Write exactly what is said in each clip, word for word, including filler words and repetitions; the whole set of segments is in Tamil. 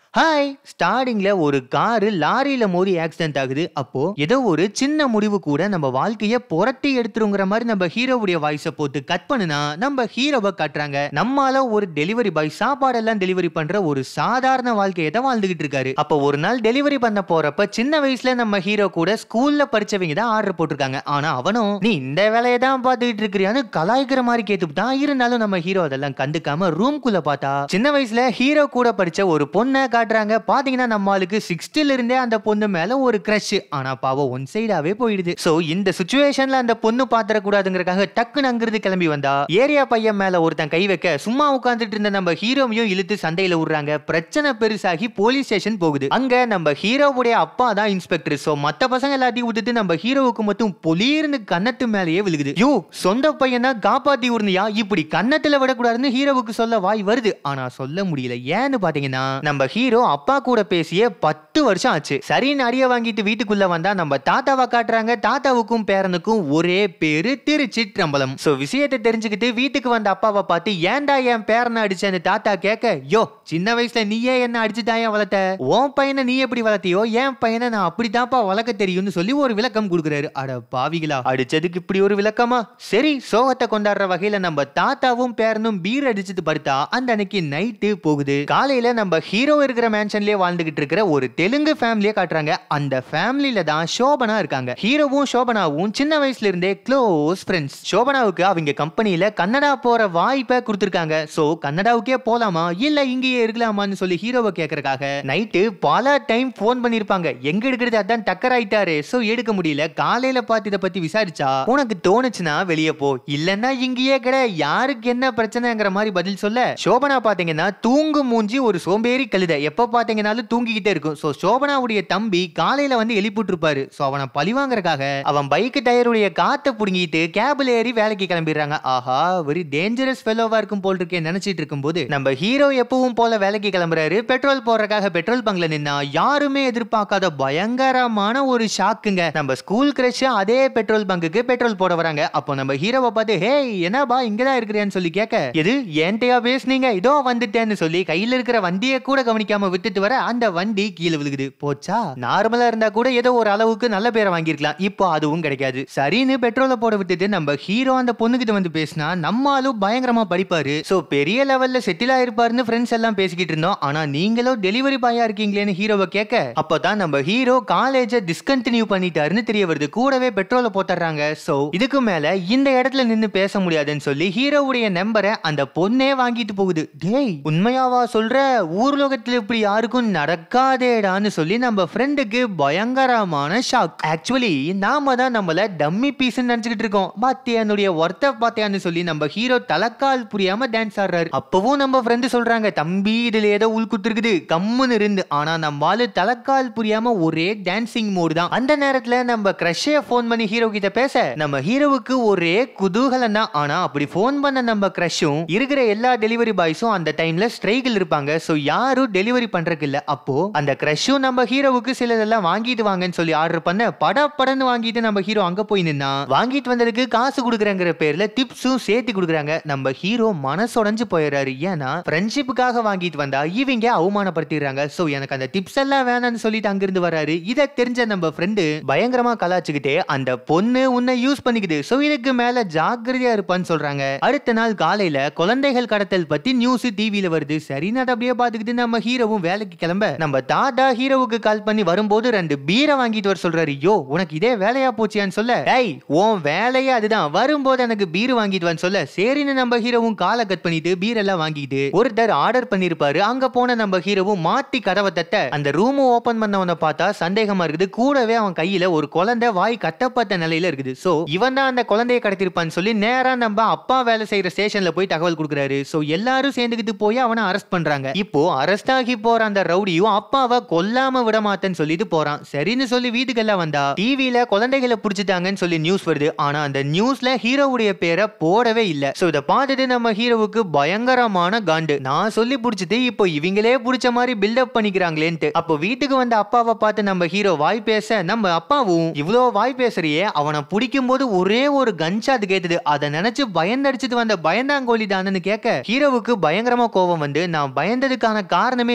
ஹாய். ஸ்டார்டிங்ல ஒரு காரு லாரியில மோதி ஆக்சிடென்ட் ஆகுது. அப்போ ஏதோ ஒரு சின்ன முடிவு கூட நம்ம வாழ்க்கைய புரட்டி எடுத்துருங்கிற மாதிரி நம்ம ஹீரோவுடைய வாய்ஸை போட்டு கட் பண்ணுனா நம்ம ஹீரோவை காட்டுறாங்க. நம்மால ஒரு டெலிவரி பாய் சாப்பாடெல்லாம் டெலிவரி பண்ற ஒரு சாதாரண வாழ்க்கையை தான் வாழ்ந்துகிட்டு இருக்காரு. அப்போ ஒரு நாள் டெலிவரி பண்ண போறப்ப சின்ன வயசுல நம்ம ஹீரோ கூட ஸ்கூல்ல படிச்சவங்க தான் ஆர்டர் போட்டிருக்காங்க. ஆனா அவனும் நீ இந்த வேலையை தான் பார்த்துக்கிட்டு இருக்கிறியான்னு கலாய்க்கிற மாதிரி கேட்டுதான். இருந்தாலும் நம்ம ஹீரோ அதெல்லாம் கண்டுக்காம ரூம்குள்ள பார்த்தா சின்ன வயசுல ஹீரோ கூட படிச்ச ஒரு பொண்ணை காட்டுறாங்க. பாத்தீங்கன்னா நம்மளுக்கு சிக்ஸ்த்ல இருந்தே அந்த பொண்ணு மேல ஒரு கிரஷ். ஆனா பாவம் ஒன் சைடாவே போயிடுது. சோ இந்த சிச்சுவேஷன்ல அந்த பொண்ணு பாத்திர கூடாதுங்கறதுக்காக டக்குன்னு அங்கிருந்து கிளம்பி வந்தா ஏரியா பையன் மேல ஒருத்தன் கை வைக்க சும்மா உட்கார்ந்துட்டு இருந்த நம்ம ஹீரோவையும் இழுத்து சண்டையில விடுறாங்க. பிரச்சனை பெருசாகி போலீஸ் ஸ்டேஷன் போகுது. அங்க நம்ம ஹீரோவுடைய அப்பா தான் இன்ஸ்பெக்டர். சோ மத்த பசங்க எல்லாத்தையும் விட்டுட்டு நம்ம ஹீரோவுக்கு மட்டும் பொலீர்னு கன்னத்து மேலேயே விழுகுது. யோ சொந்த பையனா காப்பாத்தி விடுனியா, இப்படி கன்னத்துல விடக்கூடாதுன்னு ஹீரோவுக்கு சொல்ல வாய் வருது. ஆனா சொல்ல முடியல. ஏன்னு பாத்தீங்கன்னா நம்ம ஹீரோ அப்பா கூட பேசிய பத்து வருஷம் ஆச்சு. சரின்னு அடிய வாங்கிட்டு வீட்டுக்குள்ள வந்தா நம்ம தாத்தாவை காட்டுறாங்க. தாத்தாவுக்கும் பேரனுக்கும் ஒரே பேரு திருச்சிற்றம்பலம். சோ விஷயத்தை தெரிஞ்சுக்கிட்டு வீட்டுக்கு வந்த அப்பாவை பார்த்து ஏன்டா என் பேரனை அடிச்சேன்னு தாத்தா கேட்க, யோ சின்ன வயசுல நீயே என்ன அடிச்சுட்டாயா வளர்த்த, உன் பையனை நீ எப்படி வளர்த்தியோ என் பையனை நான் அப்படித்தான்ப்பா வளர்க்க தெரியும்னு சொல்லி ஒரு விளக்கம் கொடுக்குறாரு. அட பாவிகளா, அடிச்சதுக்கு இப்படி ஒரு விளக்கமா? சரி, சோகத்தை கொண்டாடுற வகையில நம்ம தாத்தாவும் பேரனும் பீர் அடிச்சுட்டு படுத்தா அந்த அன்னைக்கு நைட்டு போகுது. காலையில நம்ம ஹீரோ இருக்கிற மேன்ஷன்லயே வாழ்ந்துகிட்டு இருக்கிற ஒரு தெலுங்கு ஃபேமிலியை காட்டுறாங்க. அந்த ஃபேமிலியில தான் சோபனா இருக்காங்க. ஹீரோவும் சோபனாவும் சின்ன வயசுல இருந்தே க்ளோஸ் ஃப்ரெண்ட்ஸ். சோபனாவுக்கு அவங்க கம்பெனியில கன்னடா போற வாய்ப்பை கொடுத்திருக்காங்க. சோ கன்னடாவுக்கே போலாமா இல்ல இங்கேயே இருக்கலாமான்னு சொல்லி ஹீரோவை கேட்கறதுக்காக நைட்டு பல டைம் போன் பண்ணிருப்பாங்க. எங்க எடுக்கிறது அதான் டக்கர் ஆயிட்டாரு. சோ எடுக்க முடியல. காலையில பார்த்து இதை பத்தி விசாரிச்சா உனக்கு தோணுச்சுன்னா வெளியே போ, இல்லன்னா இங்கேயே கிட, யாருக்கு என்ன பிரச்சனைங்கிற மாதிரி பதில் சொல்ல சோபனா பாத்தீங்கன்னா தூங்கு மூஞ்சி ஒரு சோம்பேறி கழுத, எப்ப பாத்தீங்கன்னாலும் தூங்கிக்கிட்டே இருக்கும். சோ சோபனாவுடைய தம்பி காலையில வந்து எழுப்பிட்டு இருப்பாரு. சோ அவனை பழிவாங்கறதுக்காக அவன் பைக் டயருடைய காத்தை புடுங்கிட்டு கேபிள் ஏறி வேலைக்கு கிளம்பிடுறாங்க. ஆஹா, வெரி டேஞ்சரஸ் ஃபெலோவா இருக்கும் போல் இருக்கே நினைச்சிட்டு இருக்கும்போது நம்ம ஹீரோ எப்பவும் போல வேலைக்கு கிளம்புறாரு. பெட்ரோல் போறதுக்காக பெட்ரோல் பங்க்ல நின்னா யாருமே எதிர்பார்க்காத பயங்கரமான ஒரு ஷாக்குங்க. நம்ம ஸ்கூல் கிரஷ் அதே பெட்ரோல் பங்குக்கு பெட்ரோல் போட வராங்க. அப்போ நம்ம ஹீரோவை பார்த்து ஹே என்னபா இங்கதான் இருக்கிறேன்னு சொல்லி கேட்க, எது ஏன்டையா பேசுனீங்க, இதோ வந்துட்டேன்னு சொல்லி கையில இருக்கிற வண்டியை கூட கவனிக்காம விட்டுட்டு வர அந்த வண்டி கீழே விழுகுது. போச்சா, நார்மலா இருந்தா கூட ஏதோ ஒரு அளவுக்கு நல்ல பேரை வாங்கிருக்கலாம். இப்போ அதுவும் கிடைக்காது. சரின்னு பெட்ரோலை போட விட்டுட்டு நம்ம ஹீரோ அந்த பொண்ணுகிட்ட வந்து பேசினா நம்மளும் பயங்கரமா படிப்பாரு. சோ பெரிய லெவல்ல செட்டில் ஆயிருப்பாருன்னு ஃப்ரெண்ட்ஸ் எல்லாம் பேசிக்கிட்டு இருந்தோம். ஆனா நீங்களும் டெலிவரி பாயா இருக்கீங்களேன்னு ஹீரோவை கேட்க அப்பதான் நம்ம ஹீரோ காலேஜ டிஸ்கண்டினியூ பண்ணிட்டாருன்னு தெரிய வருது. கூடவே பெட்ரோலை போட்டுறாங்க. சோ இதுக்கு மேல இந்த இடத்துல நின்னு பேச முடியாதுன்னு சொல்லி ஹீரோவுடைய நம்பரை அந்த பொண்ணே வாங்கிட்டு போகுது. டேய் உண்மையாவா சொல்ற, ஊர்லோகத்துல இப்படி யாருக்கும் நடக்காதேடான்னு சொல்லி நம்ம ஃப்ரெண்டுக்கு பயங்கரமான ஷாக். ஆக்சுவலி நாம தான் நம்மள டம்மி பீஸ் நினைச்சுக்கிட்டு இருக்கோம். பாத்தியானுடைய ஒர்த்த பாத்தியான்னு சொல்லி நம்ம ஹீரோ தலக்கால் புரியாம டான்ஸ் ஆடுறாரு. அப்பவும் நம்ம ஃப்ரெண்டு சொல்றாங்க, தம்பி இதுல ஏதோ உள்குத்து இருக்குது கம்முன்னு இருந்து. ஆனா நம்ம ஆளு தலக்கால் புரியாம ஒரே டான்சிங் மோடு தான். அந்த நேரத்துல நம்ம கிரஷே போன் பண்ணி ஹீரோ கிட்ட பேச நம்ம ஹீரோவுக்கு ஒரே குதூகலம் தான். ஆனா அப்படி போன் பண்ண நம்ம கிரஷும் இருக்கிற எல்லா டெலிவரி பாய்ஸும் அந்த டைம்ல ஸ்ட்ரைக்கில் இருப்பாங்க. சோ யாரும் டெலிவரி பண்றதுக்கு இல்ல. அப்போ அந்த கிரஷும் நம்ம ஹீரோவுக்கு சிலதெல்லாம் வாங்கிட்டு வாங்கன்னு சொல்லி ஆர்டர் பண்ண பட படன்னு வாங்கிட்டு நம்ம ஹீரோ அங்க போய் நின்னா வாங்கிட்டு வந்ததுக்கு காசு கொடுக்குறங்கிற பேர்ல டிப்ஸும் சேர்த்து கொடுக்குறாங்க. நம்ம ஹீரோ மனசுடைஞ்சு போயிடுறாரு. ஏன்னா ஃப்ரெண்ட்ஷிப்புக்காக வாங்கிட்டு வந்தா இவங்க அவமானப்படுத்திடுறாங்க. சோ எனக்கு அந்த டிப்ஸ் எல்லாம் வேணாம்னு சொல்லிட்டு அங்கிருந்து வராரு. இதை தெரிஞ்ச நம்ம ஃப்ரெண்டு பயங்கரமா கலாச்சுக்கிட்டே அந்த பொண்ணு உன்னை யூஸ் பண்ணிக்குது, சோ இதுக்கு மேல ஜாக்கிரதையா இருப்பான்னு சொல்றாங்க. அடுத்த நாள் காலையில குழந்தைகள் கடத்தல் பத்தி நியூஸ் டிவியில வருது. சரி நான் அப்படியே பாத்துக்கிட்டு நம்ம ஹீரோவும் வேலைக்கு கிளம்ப நம்ம தாத்தா ஹீரோவுக்கு கால் பண்ணி வரும்போது ரெண்டு பீரை வாங்கிட்டு வர சொல்றாரு. யோ உனக்கு இதே வேலையா போச்சியான்னு சொல்ல, டேய் உன் வேலையே அதுதான், வரும்போது எனக்கு பீர் வாங்கிட்டு வந்து சொல்ல சரின்னு நம்ம ஹீரோவும் காலை கட் பண்ணிட்டு பீர் எல்லாம் வாங்கிட்டு ஒருத்தர் ஆர்டர் பண்ணிருப்பாரு. அங்க போன நம்ம ஹீரோவும் மாத்தி கதவை தட்ட அந்த ரூம் ஓபன் பண்ணவன பார்த்தா சந்தேகமா இருக்குது. கூடவே அவன் கையில ஒரு குழந்தை வாய் கட்டப்பட்ட நிலையில இருக்குது. சோ இவன் தான் அந்த குழந்தையை கடத்திருப்பான்னு சொல்லி நேரா நம்ம அப்பா வேலை செய்யற ஸ்டேஷன்ல போய் தகவல் கொடுக்குறாரு. சோ எல்லாரும் சேர்ந்துக்கிட்டு போய் அவனை அரெஸ்ட் பண்றாங்க. இப்போ அரெஸ்ட் ஆகி போற அந்த ரவுடியும் அப்பாவை கொல்லாம விட மாட்டேன்னு சொல்லிட்டு போறான். சரின்னு சொல்லி வீட்டுக்கு எல்லாம் வந்தா டிவியில குழந்தைகளை புடிச்சிட்டாங்கன்னு சொல்லி நியூஸ் வருது. ஆனா அந்த நியூஸ்ல ஹீரோவுடைய பேரை போடவே இல்ல. சோ இத பார்த்துட்டு நம்ம ஹீரோவுக்கு பயங்கரமான காண்டு. நான் சொல்லி புடிச்சிட்டு இப்போ இவங்களே புடிச்ச மாதிரி பில்டப் பண்ணிக்கிறாங்களேன்ட்டு. அப்போ வீட்டுக்கு வந்த அப்பாவை பார்த்து நம்ம ஹீரோ வாய் பேச நம்ம அப்பாவும் இவ்வளோ வாய் பேசுறியே, அவனை பிடிக்கும் போது ஒரே ஒரு கன்ஷாட் கேட்டது, அதை நினைச்சு பயந்தடிச்சிட்டு வந்த பயந்தாங்கோலி தானு கேட்க ஹீரோவுக்கு பயங்கரமா கோபம் வந்து நான் பயந்ததுக்கான காரணமே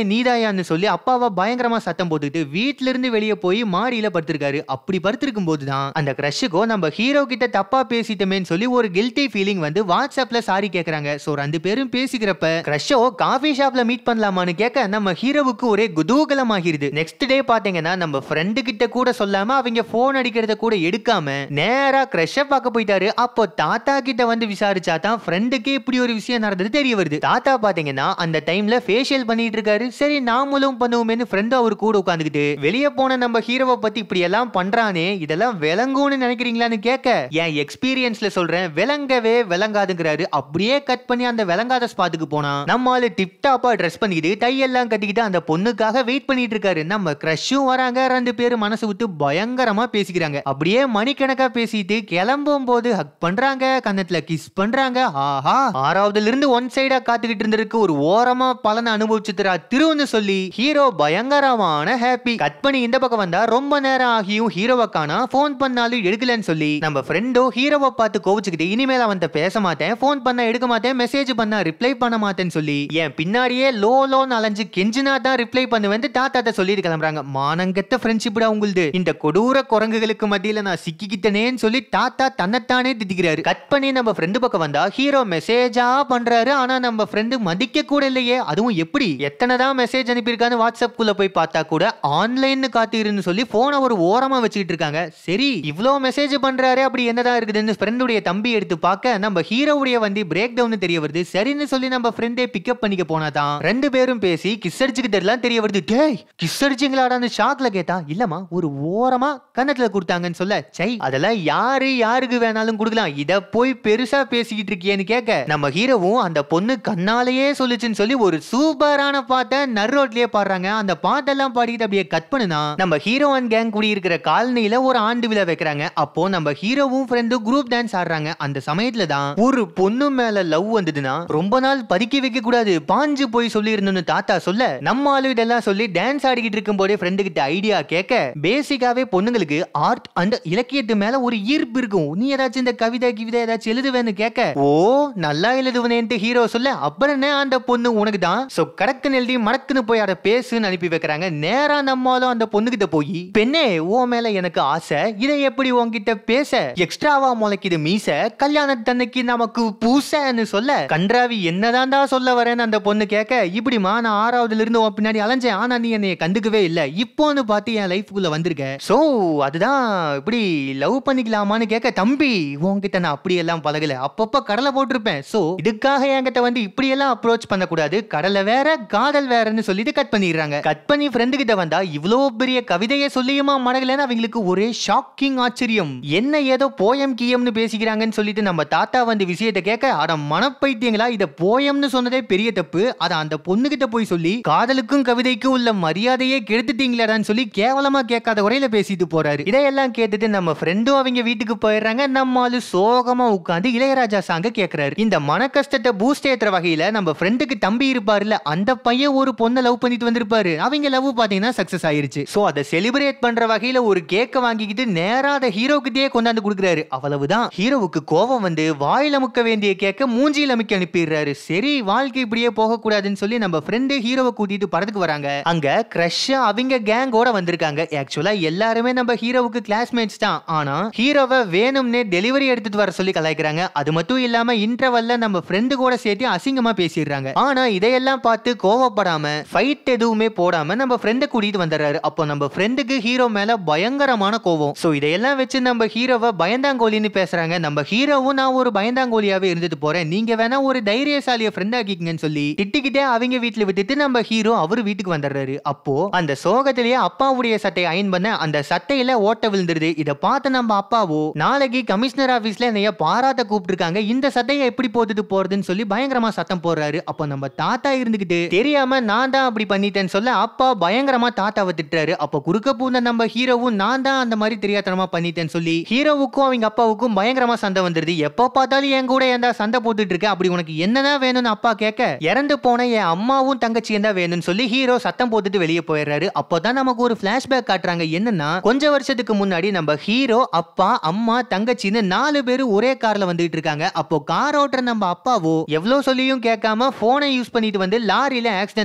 நீதாயான்னு சொல்லி அப்பாவை பயங்கரமா சத்தம் போட்டுட்டு வீட்ல இருந்து வெளியே போய் மாடியில படுத்திருக்காரு. அப்படி படுத்திருக்கும் போதுதான் அந்த கிரஷுக்கோ நம்ம ஹீரோ கிட்ட தப்பா பேசிட்டமேன்னு சொல்லி ஒரு கில்ட்டி ஃபீலிங் வந்து வாட்ஸ்அப்ல சாரி கேக்குறாங்க. சோ ரெண்டு பேரும் பேசிக்கிறப்ப கிரஷோ காஃபி ஷாப்ல மீட் பண்ணலாமான்னு கேட்க நம்ம ஹீரோவுக்கு ஒரே குதூகலம் ஆகிருது. நெக்ஸ்ட் டே பாத்தீங்கன்னா நம்ம ஃப்ரெண்டு கிட்ட கூட சொல்லாம அவங்க போன் அடிக்கிறத கூட எடுக்காம நேரா கிரஷ பார்க்க போயிட்டாரு. அப்போ தாத்தா கிட்ட வந்து விசாரிச்சா தான் ஃப்ரெண்டுக்கு இப்படி ஒரு விஷயம் நடந்தது தெரிய வருது. தாத்தா பாத்தீங்கன்னா அந்த டைம்ல ஃபேஷியல் பண்ணிட்டு இருக்காரு. சரி நாமளும் பண்ணுவோமேன்னு ஃப்ரெண்ட் அவர் கூட உட்காந்துக்கிட்டு வெளியே போன நம்ம ஹீரோவை பத்தி இப்படி எல்லாம் பண்றானே இதெல்லாம் விளங்கும்னு நினைக்கிறீங்களான்னு கேட்க என் எக்ஸ்பீரியன்ஸ்ல சொல்றேன் விளங்கவே விளங்காதுங்கிறாரு. அப்படியே கட் பண்ணி அந்த விளங்காத ஸ்பாட்டுக்கு போனா நம்மால டிப் டாப்பா ட்ரெஸ் பண்ணிக்கிட்டு டை எல்லாம் கட்டிக்கிட்டு அந்த பொண்ணுக்காக வெயிட் பண்ணிட்டு இருக்காரு. நம்ம கிரஷும் வராங்க. ரெண்டு பேரும் மனசு விட்டு பயங்கரமா பேசிக்கிறாங்க. அப்படியே மணிக்கணக்கா பேசிட்டு கிளம்பும் போது ஹக் பண்றாங்க, கன்னத்துல கிஸ் பண்றாங்க. ஆஹா ஆறாவதுல இருந்து ஒன் சைடா காத்துக்கிட்டு இருந்திருக்கு ஒரு ஓரமா பலனை அனுபவிச்சுக்கிறா திருன்னு சொல்லி ஹீரோ பயங்கரமான ஹாப்பி. கட் பண்ணி இந்த பக்கம் வந்தா ரொம்ப நேரம் ஆகியும் ஹீரோவை காணா. போன் பண்ணாலும் எடுக்கலன்னு சொல்லி நம்ம ஃப்ரெண்டோ ஹீரோவை பார்த்து கோவிச்சுக்கிட்டு இனிமேல் அவன் பேச மாட்டேன், போன் பண்ண எடுக்க மாட்டேன், மெசேஜ் பண்ணா ரிப்ளை பண்ண மாட்டேன்னு சொல்லி என் பின்னாடியே லோ லோன்னு அலைஞ்சு கெஞ்சினா தான் ரிப்ளை பண்ணுவேன் தாத்தாட்ட சொல்லிட்டு கிளம்புறாங்க. மானங்கெட்ட ஃப்ரெண்ட்ஷிப்டா உங்களுது. இந்த கொடூர குரங்குகளுக்கு மத்தியில நான் சிக்கிக்கிட்டேனேன்னு சொல்லி தாத்தா தன்னைத்தானே திட்டிக்கிறாரு. கட் பண்ணி நம்ம ஃப்ரெண்டு பக்கம் வந்தா ஹீரோ மெசேஜா பண்றாரு. ஆனா நம்ம ஃப்ரெண்டு மதிக்க கூட இல்லையே. அதுவும் எப்படி எத்தனை தான் மெசேஜ் அனுப்பியிருக்கான்னு வாட்ஸ்அப் குள்ள போய் பார்த்தா கூட ஆன்லைன் காத்திருன்னு சொல்லி போனை ஒரு ஓரமா வச்சுக்கிட்டு இருக்காங்க. சரி இவ்ளோ மெசேஜ் பண்றாரு அப்படி என்னதான் இருக்குதுன்னு ஃப்ரெண்டுடைய தம்பி எடுத்து பார்க்க நம்ம ஹீரோவுடைய வண்டி பிரேக் டவுன் தெரிய வருது. சரின்னு சொல்லி நம்ம ஃப்ரெண்டே பிக்கப் பண்ணிக்க போனாதான் ரெண்டு பேரும் பேசி கிஸ் அடிச்சுக்கிட்டு எல்லாம் தெரிய வருது. டேய் கிஸ் அடிச்சிங்களாடான்னு ஷாக்ல கேட்டா இல்லமா ஒரு ஓரமா கன்னத்துல கொடுத்தாங்கன்னு சொல்ல சை அதெல்லாம் யாரு யாருக்கு வேணாலும் கொடுக்கலாம், இத போய் பெருசா பேசிக்கிட்டு இருக்கியேன்னு கேட்க நம்ம ஹீரோவும் அந்த பொண்ணு கண்ணாலேயே சொல்லுச்சுன்னு சொல்லி ஒரு சூப்பரான பாட்டை நர்ரோட்லயே பாடுறாங்க. அந்த பாட்டெல்லாம் பாடிட்டு அப்படியே கட் பண்ணுனா நம்ம ஹீரோ அண்ட் கேங் கூடி இருக்கிற காலனில ஒரு ஆண்டு விழா வைக்கிறாங்க. அப்போ நம்ம ஹீரோவும் ஃப்ரெண்டும் குரூப் டான்ஸ் ஆடுறாங்க. அந்த சமயத்துல தான் ஒரு பொண்ணு மேல லவ் வந்ததுன்னா ரொம்ப நாள் பதுக்கி வைக்க கூடாது, பாஞ்சு போய் சொல்லி இருந்தோம்னு தாத்தா சொல்ல நம்ம ஆளு இதெல்லாம் சொல்லி டான்ஸ் ஆடிக்கிட்டு இருக்கும் போதே ஃப்ரெண்டு கிட்ட ஐடியா கேட்க பேசிக்காவே பொண்ணுங்களுக்கு ஆர்ட் அண்ட் இலக்கியத்து மேல ஒரு ஈர்ப்பு இருக்கும். நீ ஏதாச்சும் இந்த கவிதை கவிதை ஏதாச்சும் எழுதுவேன்னு கேட்க ஓ நல்லா எழுதுவனேன்ட்டு ஹீரோ சொல்ல அப்புறம் என்ன அந்த பொண்ணு உனக்கு தான் சோ கடக்குன்னு எழுதி மடக்குன்னு போய் அதை பேசுன்னு அனுப்பி வைக்கிறாங்க. நேரா நம்மளும் அந்த பொண்ணு கிட்ட போய் பெண்ணே ஓ மேல எனக்கு ஆசை, இதை எப்படி உன்கிட்ட பேச எக்ஸ்ட்ராவா முளைக்குது மீச, கல்யாணத்தன்னைக்கு நமக்கு பூசன்னு சொல்ல கன்றாவி என்னதான் தான் சொல்ல வரேன்னு அந்த பொண்ணு கேட்க இப்படிமா நான் ஆறாவதுல இருந்து உன் பின்னாடி அலைஞ்சேன், ஆனா நீ என்னைய கண்டுக்கவே இல்ல, இப்போன்னு பார்த்து என் லைஃப்குள்ள வந்திருக்க, சோ அதுதான் இப்படி லவ் பண்ணிக்கலாமான்னு கேட்க தம்பி உன்கிட்ட நான் அப்படி எல்லாம் பழகல, அப்பப்ப கடலை போட்டிருப்பேன், சோ இதுக்காக என்கிட்ட வந்து இப்படி எல்லாம் அப்ரோச் பண்ணக்கூடாது, கடலை வேற காதல் வேறன்னு சொல்லிட்டு கட் பண்ணிடுறாங்க. கட் பண்ணி ஃப்ரெண்டு கிட்ட வந்தா இவ்வளவு பெரிய கவிதையை சொல்லியுமா மடகலன்னு அவங்களுக்கு ஒரே ஷாக்கிங் ஆச்சரியம். என்ன ஏதோ போயம் கீயம்னு பேசிக்கிறாங்கன்னு சொல்லிட்டு நம்ம தாத்தா வந்து விஷயத்தை கேட்க அட மனப்பைத்தியங்களா இத போயம்னு சொன்னதே பெரிய தப்பு, அத அந்த பொண்ணு கிட்ட போய் சொல்லி காதலுக்கும் கவிதைக்கும் உள்ள மரியாதையே கெடுத்துட்டீங்களாடான்னு சொல்லி கேவலமா கேட்காத குறையில பேசிட்டு போறாரு. இதையெல்லாம் கேட்டுட்டு நம்ம ஃப்ரெண்டும் அவங்க வீட்டுக்கு போயிடுறாங்க. நம்மால சோகமா உட்கார்ந்து இளையராஜா சாங்க கேக்குறாரு. இந்த மன கஷ்டத்தை பூஸ்ட் ஏத்துற வகையில நம்ம ஃப்ரெண்டுக்கு தம்பி இருப்பாருல அந்த பையன் ஒரு பொண்ணை லவ் பண்ணிட்டு வந்திருப்பாரு. அவங்க லவ் பாத்தீங்கன்னா சக்சஸ் ஆயிருச்சு. சோ அதை செலிப்ரேட் பண்ற வகையில ஒரு கேக்க வாங்கிக்கிட்டு நேரா அதை ஹீரோ கிட்டே கொண்டாந்து கொடுக்குறாரு. அவ்வளவுதான் ஹீரோவுக்கு கோபம் வந்து வாயில முக்க வேண்டிய கேக்க மூஞ்சியில அமுக்கி அனுப்பிடுறாரு. சரி வாழ்க்கை இப்படியே போக கூடாதுன்னு சொல்லி நம்ம ஃப்ரெண்டு ஹீரோவை கூட்டிட்டு படத்துக்கு வராங்க. அங்க கிரஷ் அவங்க கேங்கோட வந்திருக்காங்க. ஆக்சுவலா எல்லாருமே நம்ம ஹீரோவுக்கு கிளாஸ்மேட்ஸ் தான். ஆனா ஹீரோவை வேணும்னே டெலிவரி எடுத்துட்டு வர சொல்லி கலாய்க்கிறாங்க. அது மட்டும் இல்லாம இன்டர்வல்ல நம்ம ஃப்ரெண்டு கூட சேர்த்து அசிங்கமா பேசிடுறாங்க. ஆனா இதையெல்லாம் பார்த்து கோவப்படாம ஃபைட் எதுவுமே போடாம நம்ம ஃப்ரெண்டை கூட்டிட்டு வந்துடுறாரு. அப்போ நம்ம ஃப்ரெண்டுக்கு ஹீரோ மேல பயங்கரமான கோவம். சோ இதையெல்லாம் வச்சு நம்ம ஹீரோவை பயந்தாங்கோலின்னு பேசுறாங்க. நம்ம ஹீரோவும் நான் ஒரு பயந்தாங்கோலியாவே இருந்துட்டு போறேன், நீங்க வேணா ஒரு தைரியசாலிய ஃப்ரெண்ட் ஆக்கிக்கங்கன்னு சொல்லி திட்டிக்கிட்டே அவங்க வீட்டுல விட்டுட்டு நம்ம ஹீரோ அவரு வீட்டுக்கு வந்துடுறாரு. அப்போ அந்த சோகத்திலேயே அப்பாவுடைய சட்டையை அயன் பண்ண அந்த சட்டையில ஓட்ட விழுந்துருது. இதை பார்த்து நம்ம அப்பாவோ நாளைக்கு கமிஷனர் ஆபீஸ்ல என்னைய பாராட்ட கூப்பிட்டு இருக்காங்க, இந்த சட்டையை எப்படி போட்டுட்டு போறதுன்னு சொல்லி பயங்கரமா சத்தம் போடுறாரு. அப்போ நம்ம தாத்தா இருந்துகிட்டு தெரியாம நான் தான் அப்படி பண்ணிட்டேன்னு சொல்ல அப்பா பயங்கரமா தாத்தாவை திட்டுறாரு. அப்போ குறுக்க பூந்த நம்ம ஹீரோவும் நான் தான் அந்த மாதிரி தெரியாதனமா பண்ணிட்டேன்னு சொல்லி ஹீரோவுக்கும் அவங்க அப்பாவுக்கும் பயங்கரமா சண்டை வந்துருது. எப்ப பார்த்தாலும் என் கூட ஏன்டா சண்டை போட்டுட்டு இருக்க, அப்படி உனக்கு என்னதான் வேணும்னு அப்பா கேட்க இறந்து போன என் அம்மாவும் தங்கச்சியும் தான் வேணும்னு சொல்லி ஹீரோ சத்தம் போட்டுட்டு வெளியே போயிடுறாரு. அப்போதான் நமக்கு ஒரு பிளாஷ்பேக் காட்டுறாங்க. என்னன்னா கொஞ்ச வருஷத்துக்கு முன்னாடி நம்ம ஹீரோ அப்பா அம்மா தங்கச்சின்னு நாலு பேரும் ஒரே கார்ல வந்துட்டு இருக்காங்க. அப்போ கார் ஓட்டுற நம்ம அப்பாவோ எவ்வளவு சொல்லியும் கேட்காம போனை யூஸ் பண்ணிட்டு வந்து லாரியில ஆக்சிடென்ட்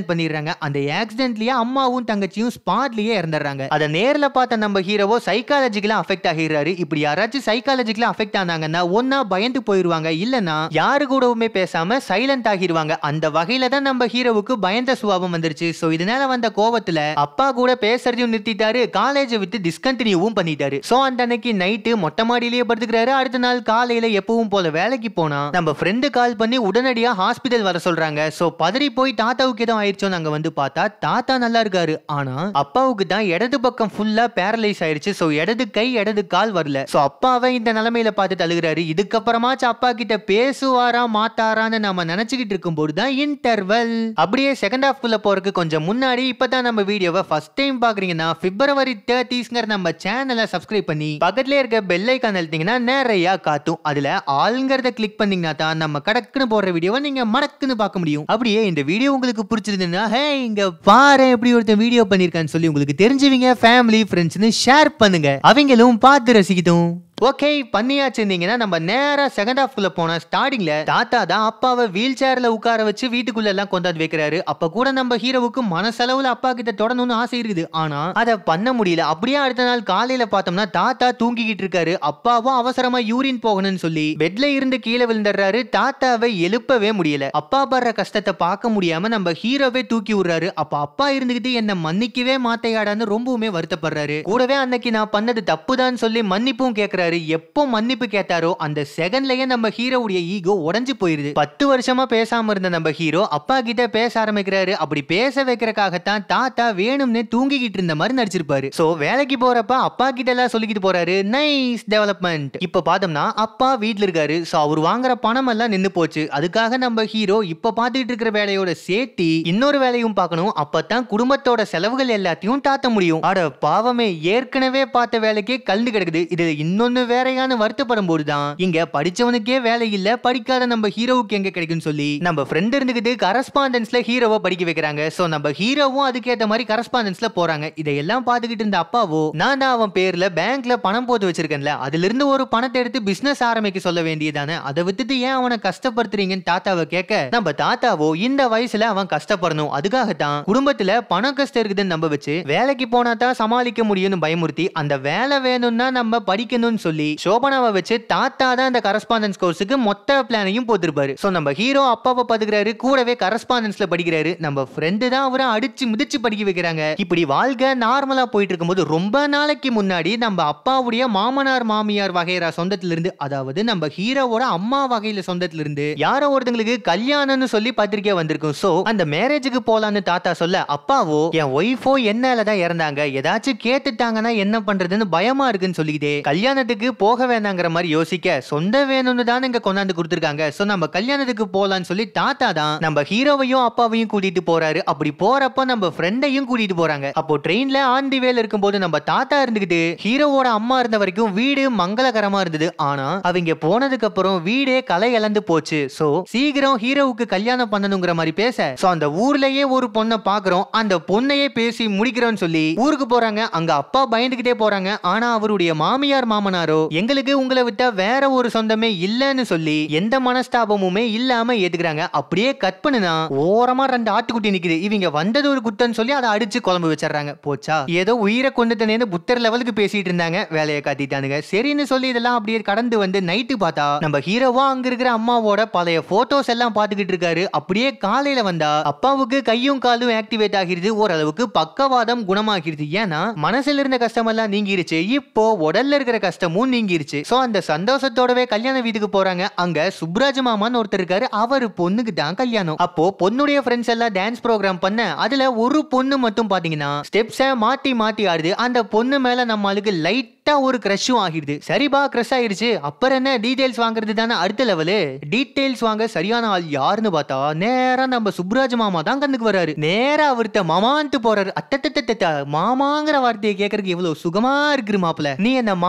பண்ணிடுறாங்க. அந்த ஆக்சிடென்ட்லயே அம்மாவும் தங்கச்சியும் ஸ்பாட்லயே இறந்துடுறாங்க. அத நேர்ல பார்த்த நம்ம ஹீரோவோ சைக்காலஜிக்கலா அஃபெக்ட் ஆகிறாரு. இப்படி யாராச்சும் சைக்காலஜிக்கலா அஃபெக்ட் ஆனாங்கன்னா ஒன்னா பயந்து போயிருவாங்க, இல்லனா யாரு கூடவுமே பேசாம சைலண்ட் ஆகிடுவாங்க. அந்த வகையில தான் நம்ம ஹீரோவுக்கு பயந்த சுபாவம் வந்துருச்சு. சோ இதனால வந்த கோவத்துல அப்பா கூட பேசுறதையும் நிறுத்திட்டாரு, காலேஜை விட்டு டிஸ்கண்டினியூவும் பண்ணிட்டாரு. சோ அந்த அன்னைக்கு நைட்டு மொட்டை மாடியிலேயே படுத்துக்கிறாரு. அடுத்த நாள் காலையில எப்பவும் போல வேலைக்கு போனா நம்ம ஃப்ரெண்டு கால் பண்ணி உடனடியா ஹாஸ்பிடல் வர சொல்றாங்க. சோ பதறி போய் தாத்தாவுக்கு ஏதோ ஆயிடுச்சோ நாங்க வந்து பார்த்தா தாத்தா நல்லா இருக்காரு. ஆனா அப்பாவுக்கு தான் இடது பக்கம் ஃபுல்லா பேரலைஸ் ஆயிருச்சு. சோ இடது கை இடது கால் வரல. சோ அப்பாவை இந்த நிலைமையில பார்த்து தழுகுறாரு. இதுக்கப்புறமாச்சு அப்பா கிட்ட பேசுவாரா மாட்டாரான்னு நாம நினைச்சுக்கிட்டு இருக்கும்போது தான் இன்டர்வல். அப்படியே செகண்ட் ஹாஃப் குள்ள போறதுக்கு கொஞ்சம் முன்னாடி இப்பதான் நம்ம வீடியோவை ஃபர்ஸ்ட் டைம் பாக்குறீங்கன்னா பிப்ரவரி தேர்ட்டிஸ்ங்கிற நம்ம சேனலை சப்ஸ்கிரைப் பண்ணி பக்கத்துல இருக்க பெல் ஐகான் அழுத்திங்கன்னா நிறைய காட்டும். அதுல ஆளுங்கிறத கிளிக் பண்ணீங்கன்னா தான் நம்ம கடக்குன்னு போடுற வீடியோவை நீங்க மடக்குன்னு பார்க்க முடியும். அப்படியே இந்த வீடியோ உங்களுக்கு பிடிச்சிருந்ததுன்னா ஹே இங்க பாரு எப்படி ஒருத்தன் வீடியோ பண்ணிருக்கான்னு சொல்லி உங்களுக்கு தெரிஞ்சவங்க ஃபேமிலி ஃப்ரெண்ட்ஸ்னு ஷேர் பண்ணுங்க, அவங்களும் பார்த்து ரசிக்கட்டும். ஓகே பண்ணியாச்சுன்னா நம்ம நேரா செகண்ட் ஹாஃப் குள்ள போன ஸ்டார்டிங்ல தாத்தா தான் அப்பாவை வீல் சேர்ல உட்கார வச்சு வீட்டுக்குள்ள எல்லாம் கொண்டாந்து வைக்கிறாரு. அப்ப கூட நம்ம ஹீரோவுக்கு மனசளவுல அப்பா கிட்ட தொடரணும்னு ஆசை இருக்குது, ஆனா அதை பண்ண முடியல. அப்படியே அடுத்த நாள் காலையில பார்த்தோம்னா தாத்தா தூங்கிக்கிட்டு இருக்காரு. அப்பாவும் அவசரமா யூரின் போகணும்னு சொல்லி பெட்ல இருந்து கீழே விழுந்துடுறாரு. தாத்தாவை எழுப்பவே முடியல. அப்பா படுற கஷ்டத்தை பார்க்க முடியாம நம்ம ஹீரோவே தூக்கி விடுறாரு. அப்ப அப்பா இருந்துகிட்டு என்ன மன்னிக்கவே மாட்டையாடான்னு ரொம்பவுமே வருத்தப்படுறாரு. கூடவே அன்னைக்கு நான் பண்ணது தப்புதான் சொல்லி மன்னிப்பும் கேட்கிறாரு. எப்போ மன்னிப்பு கேட்டாரோ அந்த செகண்ட்லயே நம்ம ஹீரோவுடைய ஈகோ உடைஞ்சு போயிருது. பத்து வருஷமா பேசாம இருந்த நம்ம ஹீரோ அப்பா கிட்ட பேச ஆரம்பிக்கிறாரு. அப்படி பேச வைக்கிறதுக்காகத்தான் தாத்தா வேணும்னு தூங்கிக்கிட்டு இருந்த மாதிரி நடிச்சிருப்பாரு. சோ வேலைக்கு போறப்ப அப்பா கிட்ட எல்லாம் சொல்லிக்கிட்டு போறாரு, நைஸ் டெவலப்மெண்ட். இப்ப பார்த்தோம்னா அப்பா வீட்ல இருக்காரு. சோ அவர் வாங்குற பணம் எல்லாம் நின்னு போச்சு. அதுக்காக நம்ம ஹீரோ இப்ப பாத்துக்கிட்டு இருக்கிற வேலையோட சேர்த்து இன்னொரு வேலையும் பார்க்கணும். அப்பதான் குடும்பத்தோட செலவுகள் எல்லாத்தையும் தாத்த முடியும். அட பாவமே, ஏற்கனவே பார்த்த வேலைக்கே கலந்து கிடக்குது. இதுல இன்னொன்னு வேறையான வருத்தப்படும் போதுதான் இங்க படிச்சவனுக்கே வேலை இல்ல, படிக்காத நம்ம ஹீரோவுக்கு எங்க கிடைக்கும் சொல்லி நம்ம ஃப்ரெண்ட் இருந்துகிட்டு கரஸ்பாண்டன்ஸ்ல ஹீரோவை படிக்க வைக்கிறாங்க. சோ நம்ம ஹீரோவும் அதுக்கேற்ற மாதிரி கரஸ்பாண்டன்ஸ்ல போறாங்க. இதையெல்லாம் பார்த்துக்கிட்டு இருந்த அப்பாவோ நான் தான் அவன் பேர்ல பேங்க்ல பணம் போட்டு வச்சிருக்கேன்ல, அதுல இருந்து ஒரு பணத்தை எடுத்து பிசினஸ் ஆரம்பிக்க சொல்ல வேண்டியதானே, அதை விட்டுட்டு ஏன் அவனை கஷ்டப்படுத்துறீங்கன்னு தாத்தாவை கேட்க நம்ம தாத்தாவோ இந்த வயசுல அவன் கஷ்டப்படணும், அதுக்காகத்தான் குடும்பத்துல பணம் கஷ்டம் இருக்குதுன்னு நம்ப வச்சு வேலைக்கு போனா தான் சமாளிக்க முடியும்னு பயமுறுத்தி அந்த வேலை வேணும்னா நம்ம படிக்கணும்னு சொல்லி சோபனாவை வச்சு தாத்தா தான் அந்த கரஸ்பாண்டன்ஸ் கோர்ஸுக்கு மொத்த பிளானையும் போட்டுருப்பாரு. சோ நம்ம ஹீரோ அப்பாவை பாத்துக்கிறாரு, கூடவே கரஸ்பாண்டன்ஸ்ல படிக்கிறாரு. நம்ம ஃப்ரெண்டு தான் அவரை அடிச்சு மிதிச்சு படிக்க வைக்கிறாங்க. இப்படி வாழ்க்கை நார்மலா போயிட்டு இருக்கும்போது ரொம்ப நாளைக்கு முன்னாடி நம்ம அப்பாவுடைய மாமனார் மாமியார் வகைரா சொந்தத்துல இருந்து, அதாவது நம்ம ஹீரோவோட அம்மா வகையில சொந்தத்துல இருந்து யாரோ ஒருத்தங்களுக்கு கல்யாணம்னு சொல்லி பத்திரிக்கை வந்திருக்கும். சோ அந்த மேரேஜுக்கு போலான்னு தாத்தா சொல்ல அப்பாவோ என் ஒய்ஃபோ என்னாலதான் இறந்தாங்க, ஏதாச்சும் கேட்டுட்டாங்கன்னா என்ன பண்றதுன்னு பயமா இருக்குன்னு சொல்லிக்கிட்டே கல்யாணத்துக்கு போக வேணாங்கிற மாதிரி யோசிக்க சொந்த வேணும்னு தான் இங்க கொண்டாந்து கொடுத்துருக்காங்க. சோ நம்ம கல்யாணத்துக்கு போலான்னு சொல்லி தாத்தா தான் நம்ம ஹீரோவையும் அப்பாவையும் கூட்டிட்டு போறாரு. அப்படி போறப்ப நம்ம ஃப்ரெண்டையும் கூட்டிட்டு போறாங்க. அப்போ ட்ரெயின்ல ஆன் தி வேல இருக்கும்போது நம்ம தாத்தா இருந்துகிட்டு ஹீரோவோட அம்மா இருந்த வரைக்கும் வீடு மங்களகரமா இருந்தது. ஆனா அவங்க போனதுக்கு அப்புறம் வீடே கலை இழந்து போச்சு. சோ சீக்கிரம் ஹீரோவுக்கு கல்யாணம் பண்ணணுங்கிற மாதிரி பேச சோ அந்த ஊர்லயே ஒரு பொண்ணை பாக்குறோம், அந்த பொண்ணையே பேசி முடிக்கிறோம்னு சொல்லி ஊருக்கு போறாங்க. அங்க அப்பா பயந்துகிட்டே போறாங்க. ஆனா அவருடைய மாமியார் மாமனாரோ எங்களுக்கு உங்களை விட்டா வேற ஒரு சொந்தமே இல்லன்னு சொல்லி எந்த மனஸ்தாபமுமே இல்லாம ஏத்துக்கிறாங்க. அப்படியே கட் பண்ணுனா ஓரமா ரெண்டு ஆட்டுக்குட்டி நிக்குது. இவங்க வந்தது ஒரு குத்தன்னு சொல்லி அதை அடிச்சு குழம்பு வச்சிடறாங்க. போச்சா, ஏதோ உயிரை கொண்டு தனேன்னு புத்தர் லெவலுக்கு பேசிட்டு இருந்தாங்க, வேலையை காட்டிட்டானுங்க. சரின்னு சொல்லி இதெல்லாம் அப்படியே கடந்து வந்து நைட்டு பார்த்தா நம்ம ஹீரோவா அங்க இருக்கிற அம்மாவோட பழைய போட்டோஸ் எல்லாம் பாத்துக்கிட்டு இருக்காரு. அப்படியே காலையில வந்தா அப்பாவுக்கு கையும் காலும் ஆக்டிவேட் ஆகிருது, ஓரளவுக்கு பக்கவாதம் குணமாகிருது. ஏன்னா மனசுல இருந்த கஷ்டம் எல்லாம் நீங்கிருச்சு, இப்போ உடல்ல இருக்கிற கஷ்டமும் நீங்கிருச்சு. சோ அந்த சந்தோஷத்தோடவே கல்யாண வீட்டுக்கு போறாங்க. அங்க சுப்ராஜ் மாமான்னு ஒருத்தர் இருக்காரு, அவரு பொண்ணுக்கு தான் கல்யாணம். அப்போ பொண்ணுடைய ஃப்ரெண்ட்ஸ் எல்லாம் டான்ஸ் ப்ரோக்ராம் பண்ண அதுல ஒரு பொண்ணு மட்டும் பாத்தீங்கன்னா ஸ்டெப்ஸை மாத்தி மாத்தி ஆடுது. அந்த பொண்ணு மேல நம்மளுக்கு லைட் ஒரு கிரஷும் ஆகிடுது. சரிபா கிரஷ் ஆயிருச்சு, அப்புறம் என்ன டீடைல்ஸ் வாங்குறது தானே அடுத்த லெவலு. டீடைல்ஸ் வாங்க சரியான ஆள் யாருன்னு பார்த்தா நேரா நம்ம சுப்ராஜ் மாமா தான் கண்ணுக்கு வராரு. நேரா அவர்கிட்ட மாமான்ட்டு போறாரு. அட்டத்த மாமாங்கிற வார்த்தையை கேட்கறதுக்கு எவ்வளவு சுகமா இருக்கு மாப்பிள்ள, நீ என்ன மாமா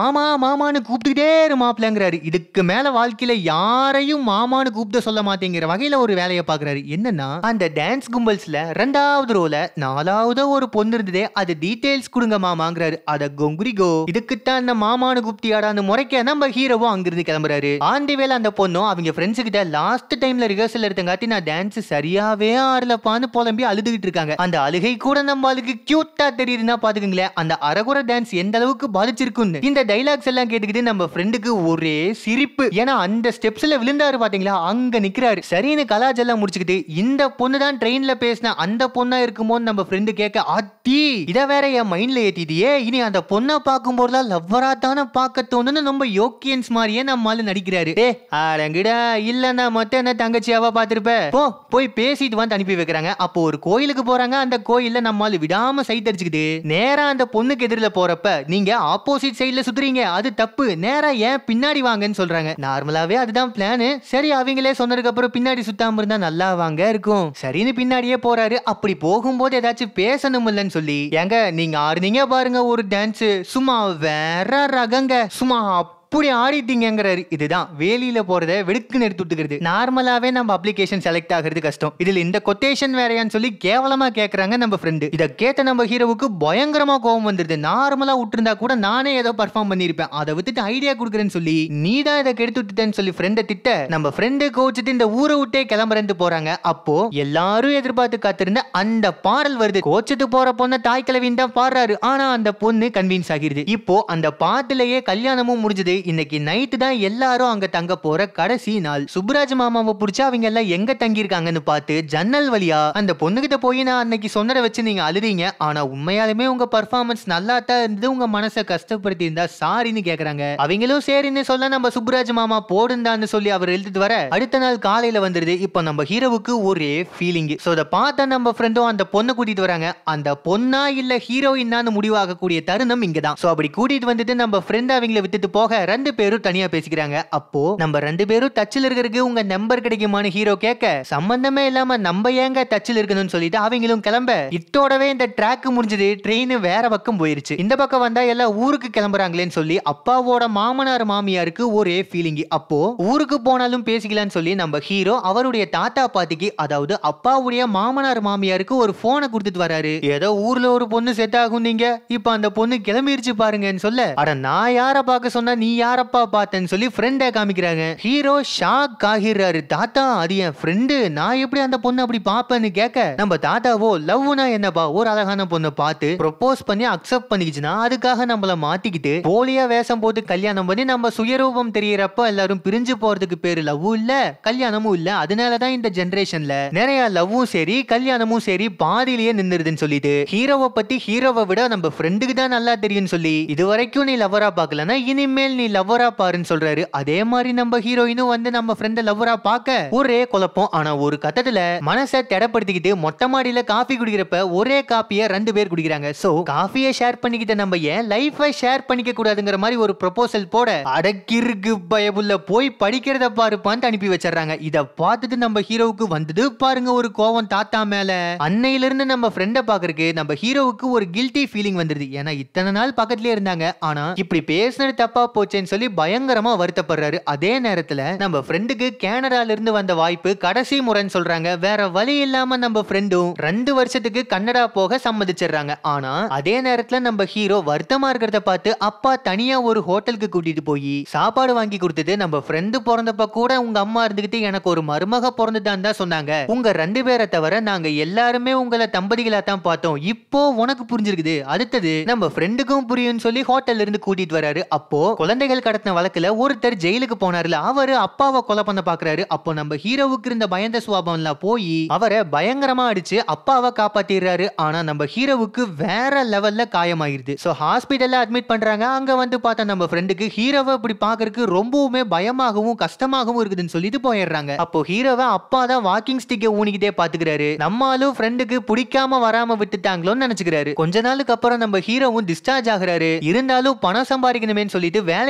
மாமான்னு கூப்பிட்டுக்கிட்டே இரு மாப்பிள்ளைங்கிறாரு. இதுக்கு மேல வாழ்க்கையில யாரையும் மாமான்னு கூப்பிட்டு சொல்ல மாட்டேங்கிற வகையில ஒரு வேலையை பாக்குறாரு. என்னன்னா அந்த டான்ஸ் கும்பல்ஸ்ல ரெண்டாவது ரோல நாலாவது ஒரு பொண்ணு இருந்ததே, அது டீடைல்ஸ் கொடுங்க மாமாங்கிறாரு. அத கொங்குரிகோ இதுக்குத்தான் அந்த மாமான்னு கூப்பிட்டியாடான்னு முறைக்க நம்ம ஹீரோவும் அங்கிருந்து கிளம்புறாரு. ஆண்டி வேலை அந்த பொண்ணும் அவங்க ஃப்ரெண்ட்ஸ் கிட்ட லாஸ்ட் டைம்ல ரிஹர்சல் எடுத்தங்காட்டி நான் டான்ஸ் சரியாவே ஆடலப்பான்னு புலம்பி அழுதுகிட்டு இருக்காங்க. அந்த அழுகை கூட நம்ம ஆளுக்கு கியூட்டா தெரியுதுன்னா பாத்துக்கங்களேன் அந்த அரகுர டான்ஸ் எந்த அளவுக்கு பாதிச்சிருக்குன்னு. இந்த டைலாக்ஸ் எல்லாம் கேட்டுக்கிட்டு நம்ம ஃப்ரெண்டுக்கு ஒரே சிரிப்பு. ஏன்னா அந்த ஸ்டெப்ஸ்ல விழுந்தாரு பாத்தீங்களா, அங்க நிக்கிறாரு. சரின்னு கலாஜெல்லாம் முடிச்சுக்கிட்டு இந்த பொண்ணு தான் ட்ரெயின்ல பேசின அந்த பொண்ணா இருக்குமோன்னு நம்ம ஃப்ரெண்டு கேட்க, அத்தி இத வேற என் மைண்ட்ல ஏத்திட்டியே, இனி அந்த பொண்ணை பார்க்கும் போதுலாம் லவ்வரா தானே பார்க்க தோணுன்னு நம்ம யோக்கியன்ஸ் மாதிரியே நம்மால நடிக்கிறாரு. ஏ ஆடங்கிடா இல்லன்னா மொத்தம் என்ன தங்கச்சியாவா பாத்திருப்ப, போ போய் பேசிட்டு வந்து அனுப்பி வைக்கிறாங்க. அப்போ ஒரு கோயிலுக்கு போறாங்க. அந்த கோயில்ல நம்மால விடாம சைட் அடிச்சுக்கிட்டு நேரா அந்த பொண்ணுக்கு எதிரில போறப்ப, நீங்க ஆப்போசிட் சைடுல சுத்துறீங்க, அது தப்பு, நேரா ஏன் பின்னாடி வாங்கன்னு சொல்றாங்க. நார்மலாவே அதுதான் பிளான். சரி அவங்களே சொன்னதுக்கு அப்புறம் பின்னாடி சுத்தாம இருந்தா நல்லா வாங்க இருக்கும். சரின்னு பின்னாடியே போறாரு. அப்படி போகும்போது ஏதாச்சும் பேசணும் இல்லன்னு சொல்லி, ஏங்க நீங்க ஆடுனீங்க பாருங்க ஒரு டான்ஸ், சும்மா வேற ரகங்க, சும்மா அப்படி ஆடிட்டீங்கிறாரு. இதுதான் வேலியில போறத வெடுக்குன்னு எடுத்து விட்டுக்கிறது. நார்மலாவே நம்ம அப்ளிகேஷன் செலக்ட் ஆகிறது கஷ்டம், இதுல இந்த கொட்டேஷன் வேறையான்னு சொல்லி கேவலமா கேக்குறாங்க நம்ம ஃப்ரெண்டு. இத கேட்ட நம்ம ஹீரோவுக்கு பயங்கரமா கோவம் வந்துருது. நார்மலா விட்டுருந்தா கூட நானே ஏதோ பர்ஃபார்ம் பண்ணிருப்பேன், அதை விட்டுட்டு ஐடியா கொடுக்குறேன்னு சொல்லி நீ தான் இதை கெடுத்து விட்டுட்டேன்னு சொல்லி ஃப்ரெண்டை திட்ட, நம்ம ஃப்ரெண்டு கோச்சிட்டு இந்த ஊரை விட்டே கிளம்புறேன்னு போறாங்க. அப்போ எல்லாரும் எதிர்பார்த்து காத்திருந்த அந்த பாடல் வருது. கோச்சிட்டு போற பொண்ண தாய் கிழவின் தான் பாடுறாரு. ஆனா அந்த பொண்ணு கன்வின்ஸ் ஆகிருது. இப்போ அந்த பாட்டுலயே கல்யாணமும் முடிஞ்சது. இன்னைக்கு நைட்டு தான் எல்லாரும் அங்க தங்க போற கடைசி நாள். சுப்ராஜ் மாமாவை பிடிச்சா அவங்க எல்லாம் எங்க தங்கி இருக்காங்கன்னு பார்த்து ஜன்னல் வழியா அந்த பொண்ணுகிட்ட போய், நான் அன்னைக்கு சொன்னதை வச்சு நீங்க அழுதீங்க, ஆனா உண்மையாலுமே உங்க பர்ஃபார்மன்ஸ் நல்லா தான் இருந்தது, உங்க மனசை கஷ்டப்படுத்தி இருந்தா சாரின்னு கேக்குறாங்க. அவங்களும் சரின்னு சொல்ல நம்ம சுப்ராஜ் மாமா போடுந்தான்னு சொல்லி அவர் எழுதிட்டு வர அடுத்த நாள் காலையில வந்துருது. இப்போ நம்ம ஹீரோவுக்கு ஒரே ஃபீலிங். சோ அத பார்த்தா நம்ம ஃப்ரெண்டும் அந்த பொண்ணை கூட்டிட்டு வராங்க. அந்த பொண்ணா இல்ல ஹீரோயின்னான்னு முடிவாகக்கூடிய தருணம் இங்கதான். சோ அப்படி கூட்டிட்டு வந்துட்டு நம்ம ஃப்ரெண்ட் அவங்களை விட்டுட்டு போக ரெண்டு பேரும் தனியா பேசிக்கிறாங்க. அப்போ நம்ம ரெண்டு பேரும் டச்சில் இருக்கிறதுக்கு உங்க நம்பர் கிடைக்குமான்னு ஹீரோ கேட்க, சம்பந்தமே இல்லாம நம்ம ஏங்க டச்சில் இருக்கணும்னு சொல்லிட்டு அவங்களும் கிளம்ப, இத்தோடவே இந்த ட்ராக் முடிஞ்சது. ட்ரெயின் வேற பக்கம் போயிருச்சு. இந்த பக்கம் வந்தா எல்லாம் ஊருக்கு கிளம்புறாங்களேன்னு சொல்லி அப்பாவோட மாமனார் மாமியாருக்கு ஒரே ஃபீலிங். அப்போ ஊருக்கு போனாலும் பேசிக்கலாம்னு சொல்லி நம்ம ஹீரோ அவருடைய தாத்தா பாட்டிக்கு, அதாவது அப்பாவுடைய மாமனார் மாமியாருக்கு ஒரு போனை கொடுத்துட்டு வராரு. ஏதோ ஊர்ல ஒரு பொண்ணு செட் ஆகும், நீங்க இப்ப அந்த பொண்ணு கிளம்பிருச்சு பாருங்கன்னு சொல்ல, அட நான் யார பார்க்க சொன்னா நீ யாரப்பா பார்த்தேன்னு சொல்லி ஃப்ரெண்டை காமிக்கிறாங்க. ஹீரோ ஷாக் ஆகிறாரு. தாத்தா அது என் ஃப்ரெண்டு, நான் எப்படி அந்த பொண்ணு அப்படி பாப்பேன்னு கேட்க, நம்ம தாத்தாவோ லவ்னா என்னப்பா, ஒரு அழகான பொண்ணை பார்த்து ப்ரொபோஸ் பண்ணி அக்செப்ட் பண்ணிக்கிச்சுன்னா அதுக்காக நம்மள மாத்திக்கிட்டு போலியா வேஷம் போட்டு கல்யாணம் பண்ணி நம்ம சுயரூபம் தெரியறப்ப எல்லாரும் பிரிஞ்சு போறதுக்கு பேரு லவ்வும் இல்ல கல்யாணமும் இல்ல. அதனாலதான் இந்த ஜெனரேஷன்ல நிறைய லவ்வும் சரி கல்யாணமும் சரி பாதியிலேயே நின்னுருதுன்னு சொல்லிட்டு, ஹீரோவை பத்தி ஹீரோவை விட நம்ம ஃப்ரெண்டுக்கு தான் நல்லா தெரியும்னு சொல்லி, இது வரைக்கும் நீ லவ்வரா பார்க்கலன்னா இனிமேல் நீ லவ்வரா பாருன்னு சொல்றாரு. அதே மாதிரி நம்ம ஹீரோயினும் வந்து நம்ம ஃப்ரெண்ட லவ்வரா பார்க்க ஒரே குழப்பம். ஆனா ஒரு கட்டத்துல மனசை தடப்படுத்திக்கிட்டு மொட்டை மாடியில காஃபி குடிக்கிறப்ப ஒரே காப்பியை ரெண்டு பேர் குடிக்கிறாங்க. சோ காஃபியை ஷேர் பண்ணிக்கிட்ட நம்ம ஏன் லைஃபை ஷேர் பண்ணிக்க கூடாதுங்கிற மாதிரி ஒரு ப்ரொபோசல் போட, அடக்கிருக்கு பயபுள்ள போய் படிக்கிறத பாருப்பான்னு அனுப்பி வச்சிடறாங்க. இத பார்த்துட்டு நம்ம ஹீரோவுக்கு வந்தது பாருங்க ஒரு கோவம் தாத்தா மேல. அன்னையில இருந்து நம்ம ஃப்ரெண்ட பாக்குறதுக்கு நம்ம ஹீரோவுக்கு ஒரு கில்ட்டி ஃபீலிங் வந்துருது. ஏன்னா இத்தனை நாள் பக்கத்துலயே இருந்தாங்க, ஆனா இப்படி பேசினது தப்பா போச்சேன்னு சொல்லி பயங்கரமா வருத்தப்படுறாரு. அதே நேரத்துல நம்ம ஃப்ரெண்டுக்கு கனடால இருந்து வந்த வாய்ப்பு கடைசி முறைன்னு சொல்றாங்க. வேற வழி இல்லாம நம்ம ஃப்ரெண்டும் ரெண்டு வருஷத்துக்கு கனடா போக சம்மதிச்சிடுறாங்க. ஆனா அதே நேரத்துல நம்ம ஹீரோ வருத்தமா இருக்கிறத பார்த்து அப்பா தனியா ஒரு ஹோட்டலுக்கு கூட்டிட்டு போய் சாப்பாடு வாங்கி கொடுத்துட்டு, நம்ம ஃப்ரெண்டு பிறந்தப்ப கூட உங்க அம்மா இருந்துகிட்டு எனக்கு ஒரு மருமக பிறந்துட்டான்னு தான் சொன்னாங்க, உங்க ரெண்டு பேரை தவிர நாங்க எல்லாருமே உங்களை தம்பதிகளா தான் பார்த்தோம், இப்போ உனக்கு புரிஞ்சிருக்குது, அடுத்தது நம்ம ஃப்ரெண்டுக்கும் புரியும்னு சொல்லி ஹோட்டல்ல இருந்து கூட்டிட்டு வராரு. அப்போ குழந்தைகள் கடத்தின வழக்குல ஒருத்தர் ஜெயிலுக்கு போனார்ல, அவரு அப்பாவை கொலை பண்ண பாக்குறாரு. அப்போ நம்ம ஹீரோவுக்கு இருந்த பயந்த சுவாபம்லாம் போய் அவரை பயங்கரமா அடிச்சு அப்பாவை காப்பாத்திடுறாரு. ஆனா நம்ம ஹீரோவுக்கு வேற லெவல்ல காயமாயிருது. சோ ஹாஸ்பிடல்ல அட்மிட் பண்றாங்க. அங்க வந்து பார்த்தா நம்ம ஃப்ரெண்டுக்கு ஹீரோவை இப்படி பாக்குறதுக்கு ரொம்பவுமே பயமாகவும் கஷ்டமாகவும் இருக்குதுன்னு சொல்லிட்டு போயிடுறாங்க. அப்போ ஹீரோவை அப்பா தான் வாக்கிங் ஸ்டிக்கை ஊனிக்கிட்டே பாத்துக்கிறாரு. நம்மளும் ஃப்ரெண்டுக்கு பிடிக்காம வராம விட்டுட்டாங்களோன்னு நினைச்சுக்கிறாரு. கொஞ்ச நாளுக்கு அப்புறம் நம்ம ஹீரோவும் டிஸ்சார்ஜ் ஆகுறாரு. இருந்தாலும் பணம் சம்பாதிக்கணுமே சொல்லிட்டு வேலைக்கு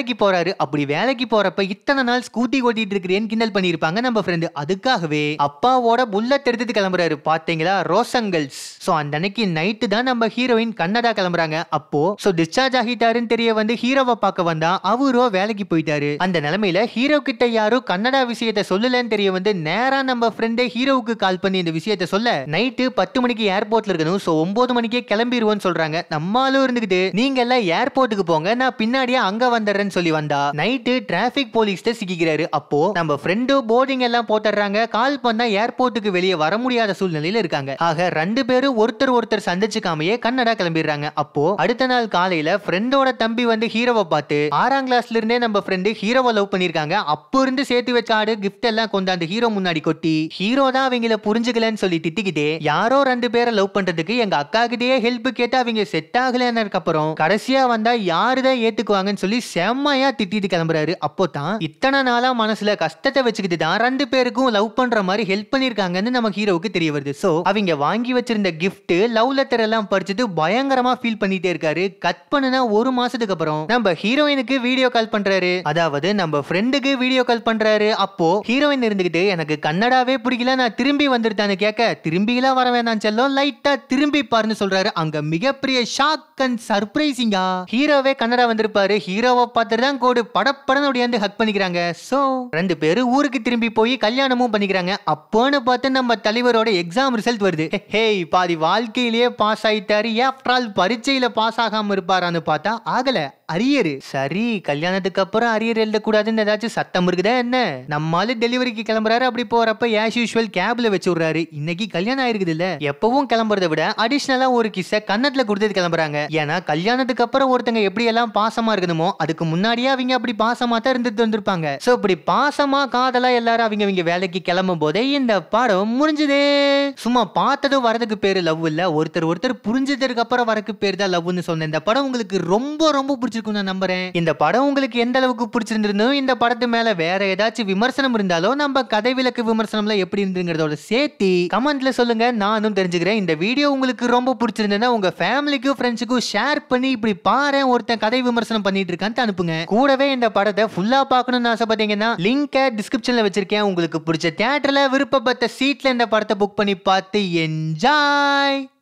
வேலைக்கு போறாரு. அப்படி வேலைக்கு போறப்ப இத்தனை நாள் ஸ்கூட்டி ஓட்டிட்டு இருக்கிறேன்னு கிண்டல் பண்ணிருப்பாங்க நம்ம ஃப்ரெண்டு. அதுக்காகவே அப்பாவோட புல்லட் எடுத்துட்டு கிளம்புறாரு. பாத்தீங்களா, ரோசங்கல்ஸ். சோ அந்த அன்னைக்கு நைட்டு தான் நம்ம ஹீரோயின் கன்னடா கிளம்புறாங்க. அப்போ சோ டிஸ்சார்ஜ் ஆகிட்டாருன்னு தெரிய வந்து ஹீரோவை பார்க்க வந்தா அவரோ வேலைக்கு போயிட்டாரு. அந்த நிலைமையில ஹீரோ கிட்ட யாரும் கன்னடா விஷயத்தை சொல்லலன்னு தெரிய வந்து நேரா நம்ம ஃப்ரெண்டே ஹீரோவுக்கு கால் பண்ணி இந்த விஷயத்தை சொல்ல, நைட்டு பத்து மணிக்கு ஏர்போர்ட்ல இருக்கணும், சோ ஒன்பது மணிக்கே கிளம்பிடுவோம்னு சொல்றாங்க. நம்மளும் இருந்துகிட்டு நீங்க எல்லாம் ஏர்போர்ட்டுக்கு போங்க, நான் பின்னாடியே அங்க வந்துடுறேன்னு சொல்லி வந்தா நைட்டு டிராபிக் போலீஸ் சிக்கிக்கிறாரு. அப்போ நம்ம ஃப்ரெண்டு போர்டிங் எல்லாம் போட்டுறாங்க. கால் பண்ணா ஏர்போர்ட்டுக்கு வெளியே வர முடியாத சூழ்நிலையில இருக்காங்க. ஆக ரெண்டு பேரும் ஒருத்தர் ஒருத்தர் சந்திச்சுக்காமையே கன்னடா கிளம்பிடுறாங்க. அப்போ அடுத்த நாள் காலையில ஃப்ரெண்டோட தம்பி வந்து ஹீரோவை பார்த்து ஆறாம் கிளாஸ்ல இருந்தே நம்ம ஃப்ரெண்டு ஹீரோவை லவ் பண்ணிருக்காங்க, அப்போ இருந்து சேர்த்து வச்ச ஆடு கிஃப்ட் எல்லாம் கொண்டாந்து ஹீரோ முன்னாடி கொட்டி ஹீரோ தான் அவங்கள புரிஞ்சுக்கலன்னு சொல்லி திட்டிக்கிட்டே யாரோ ரெண்டு பேரை லவ் பண்றதுக்கு எங்க அக்கா கிட்டே ஹெல்ப் கேட்டு அவங்க செட் ஆகலன்னு அப்புறம் கடைசியா வந்தா யாருதான் ஏத்துக்குவாங்கன்னு சொல்லி செம்மையா திட்டிட்டு கிளம்புறாரு. அப்போ தான் இத்தனை நாளா மனசுல கஷ்டத்தை வச்சுக்கிட்டு தான் ரெண்டு பேருக்கும் லவ் பண்ற மாதிரி ஹெல்ப் பண்ணிருக்காங்கன்னு நம்ம ஹீரோவுக்கு தெரிய வருது. சோ அவங்க வாங்கி வச்சிருந்த கிஃப்ட் லவ் லெட்டர் எல்லாம் படிச்சுட்டு பயங்கரமா ஃபீல் பண்ணிட்டே இருக்காரு. கட் பண்ணுனா ஒரு மாசத்துக்கு அப்புறம் நம்ம ஹீரோயினுக்கு வீடியோ கால் பண்றாரு. அதாவது நம்ம ஃப்ரெண்டுக்கு வீடியோ கால் பண்றாரு. அப்போ ஹீரோயின் இருந்துகிட்டு எனக்கு கன்னடாவே பிடிக்கல, நான் திரும்பி வந்துட்டான்னு கேட்க, திரும்பிலாம் வர வேணாம் செல்லம், லைட்டா திரும்பி பாருன்னு சொல்றாரு. அங்க மிகப்பெரிய ஷாக் அண்ட் சர்ப்ரைசிங்கா ஹீரோவே கன்னடா வந்திருப்பாரு. ஹீரோவை பார்த்துட்டு தான் கோடு படப்படன்னு அப்படியே ஹக் பண்ணிக்கிறாங்க. சோ ரெண்டு பேரும் ஊருக்கு திரும்பி போய் கல்யாணமும் பண்ணிக்கிறாங்க. அப்போன்னு பார்த்து நம்ம தலைவரோட எக்ஸாம் ரிசல்ட் வருது. ஹே, பாதி வாழ்க்கையிலேயே பாஸ் ஆயிட்டாரு, ஆஃப்டர் ஆல் பரீட்சையில பாஸ் ஆகாம இருப்பாரான்னு பார்த்தா ஆகல, அரியர். சரி, கல்யாணத்துக்கு அப்புறம் அரியர் எழுதக்கூடாதுன்னு ஏதாச்சும் சட்டம் இருக்குதா என்ன? நம்மால டெலிவரிக்கு கிளம்புறாரு. அப்படி போறப்ப ஆஸ் யூசுவல் கேப்ல வச்சு விடுறாரு. இன்னைக்கு கல்யாணம் ஆயிருக்குது இல்ல, எப்பவும் கிளம்புறதை விட அடிஷனலா ஒரு கிஸ்ஸ கன்னத்துல கொடுத்துட்டு கிளம்புறாங்க. ஏன்னா கல்யாணத்துக்கு அப்புறம் ஒருத்தங்க எப்படி எல்லாம் பாசமா இருக்கணுமோ அதுக்கு முன்னாடியே அவங்க அப்படி பாசமா தான் இருந்துட்டு வந்திருப்பாங்க. சோ இப்படி பாசமா காதலா எல்லாரும் அவங்க அவங்க வேலைக்கு கிளம்பும் போதே இந்த படம் முடிஞ்சது. சும்மா பார்த்ததும் வரதுக்கு பேரு லவ் இல்ல, ஒருத்தர் ஒருத்தர் புரிஞ்சதுக்கு அப்புறம் வரக்கு பேரு தான் லவ்னு சொன்ன இந்த படம் உங்களுக்கு ரொம்ப ரொம்ப பிடிச்சிருக்கும் நான் நம்புறேன். இந்த படம் உங்களுக்கு எந்த அளவுக்கு பிடிச்சிருந்திருந்தோம், இந்த படத்து மேல வேற ஏதாச்சும் விமர்சனம் இருந்தாலும் நம்ம கதை விளக்கு விமர்சனம்ல எப்படி இருந்துங்கிறதோட சேர்த்து கமெண்ட்ல சொல்லுங்க, நானும் தெரிஞ்சுக்கிறேன். இந்த வீடியோ உங்களுக்கு ரொம்ப பிடிச்சிருந்தா உங்க ஃபேமிலிக்கும் ஃப்ரெண்ட்ஸுக்கும் ஷேர் பண்ணி இப்படி பாரு ஒருத்தன் கதை விமர்சனம் பண்ணிட்டு இருக்கான்னு அனுப்புங்க. கூடவே இந்த படத்தை ஃபுல்லா பார்க்கணும்னு ஆசைப்பட்டீங்கன்னா லிங்க் டிஸ்கிரிப்ஷன்ல வச்சிருக்கேன். உங்களுக்கு பிடிச்ச தியேட்டர்ல விருப்பப்பட்ட சீட்ல இந்த படத்தை புக் பண்ணி பார்த்து என்ஜாய்.